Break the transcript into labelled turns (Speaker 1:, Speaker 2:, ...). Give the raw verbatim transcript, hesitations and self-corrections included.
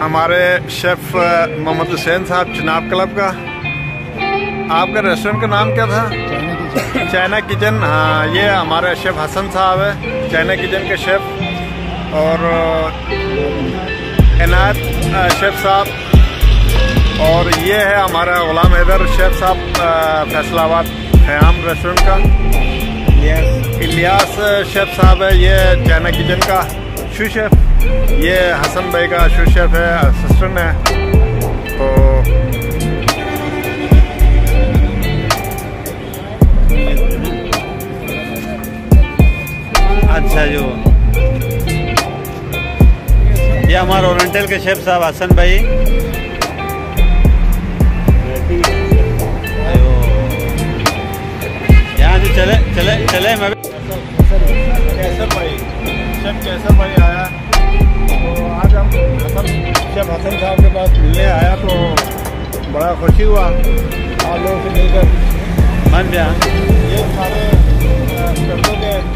Speaker 1: हमारे शेफ़ मोहम्मद हुसैन साहब चिनाब क्लब का। आपका रेस्टोरेंट का नाम क्या था? China Kitchen. हाँ, ये हमारे शेफ़ हसन साहब है, चाइना किचन के शेफ़। और इनायत शेफ़ साहब। और ये है हमारा गुलाम हैदर शेफ़ साहब, फैसलाबाद ख़याम रेस्टोरेंट का। इलियास शेफ़ साहब है, ये चाइना किचन का शू शेफ़। ये हसन भाई का शू शेफ़ है, असिस्टेंट है। तो
Speaker 2: अच्छा, जो ये हमारे ओरिएंटल के शेफ़ साहब हसन भाई। यहाँ से चले चले चले मैं
Speaker 1: कैसर भाई, शेफ़ कैसर भाई आया। तो आज हम हसन शेफ़ हसन साहब के पास मिलने आया, तो बड़ा खुशी हुआ आप लोगों से मिलकर।
Speaker 2: मन गया।
Speaker 1: ये सारे शेफ़ों के